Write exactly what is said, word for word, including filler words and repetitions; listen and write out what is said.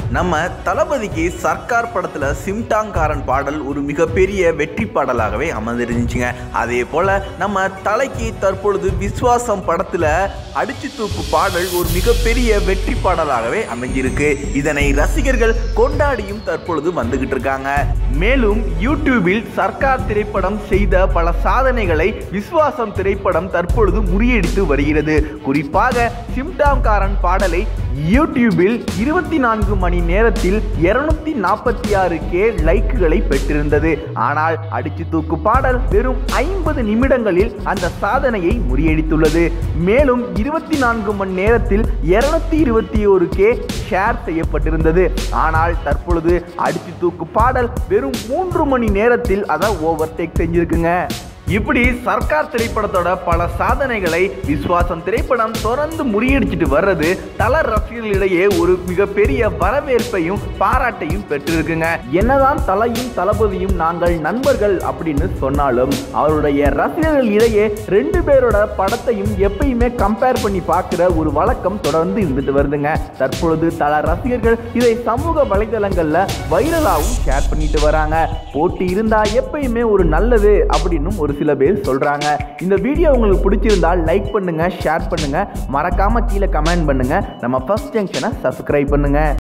நம்ம தளபதிக்கு சர்க்கார் படத்தில் சிம்டாங்காரன் பாடல் ஒரு மிகப்பெரிய வெற்றி பாடலாகவே அமர்ந்திருந்துச்சுங்க. அதே போல் நம்ம தலைக்கு தற்பொழுது விஸ்வாசம் படத்தில் அடிச்சு தூக்கு பாடல் ஒரு மிகப்பெரிய வெற்றி பாடலாகவே அமைஞ்சிருக்கு. இதனை ரசிகர்கள் கொண்டாடியும் தற்பொழுது வந்துகிட்டு இருக்காங்க. மேலும் யூடியூபில் சர்க்கார் திரைப்படம் செய்த பல சாதனைகளை விஸ்வாசம் திரைப்படம் தற்பொழுது முறியடித்து வருகிறது. குறிப்பாக சிம்டாங்காரன் பாடலை யூடியூபில் இருபத்தி நான்கு மணி நேரத்தில் இருநூத்தி நாற்பத்தி ஆறு கே லைக்குகளை பெற்றிருந்தது. ஆனால் அடிச்சு தூக்கு பாடல் வெறும் ஐம்பது நிமிடங்களில் அந்த சாதனையை முறியடித்துள்ளது. மேலும் இருபத்தி நான்கு மணி நேரத்தில் இருநூத்தி இருபத்தி ஒரு கே ஷேர் செய்யப்பட்டிருந்தது. ஆனால் தற்பொழுது அடிச்சு தூக்கு பாடல் வெறும் மூன்று மணி நேரத்தில் அதை ஓவர்டேக் செஞ்சிருக்குங்க. இப்படி சர்க்கார் திரைப்படத்தோட பல சாதனைகளை விஸ்வாசம் திரைப்படம் தொடர்ந்து முறியடிச்சிட்டு வர்றது தல ரசிகர்களிடையே ஒரு மிகப்பெரிய வரவேற்பையும் பாராட்டையும் பெற்றிருக்குங்க. என்னதான் தலையும் தளபதியும் நாங்கள் நண்பர்கள் அப்படின்னு சொன்னாலும் அவருடைய ரசிகர்கள் இடையே ரெண்டு பேரோட படத்தையும் எப்பயுமே கம்பேர் பண்ணி பார்க்கிற ஒரு வழக்கம் தொடர்ந்து இருந்துட்டு வருதுங்க. தற்பொழுது தல ரசிகர்கள் இதை சமூக வலைதளங்கள்ல வைரலாகவும் ஷேர் பண்ணிட்டு வராங்க. போட்டி இருந்தா எப்பயுமே ஒரு நல்லது அப்படின்னு ஒரு சில பேர் சொல்றாங்க. இந்த வீடியோ உங்களுக்கு பிடிச்சிருந்தால் லைக் பண்ணுங்க, ஷேர் பண்ணுங்க, மறக்காம கீழே கமெண்ட் பண்ணுங்க. நம்ம ஃபர்ஸ்ட் ஜங்ஷனை சப்ஸ்கிரைப் பண்ணுங்க.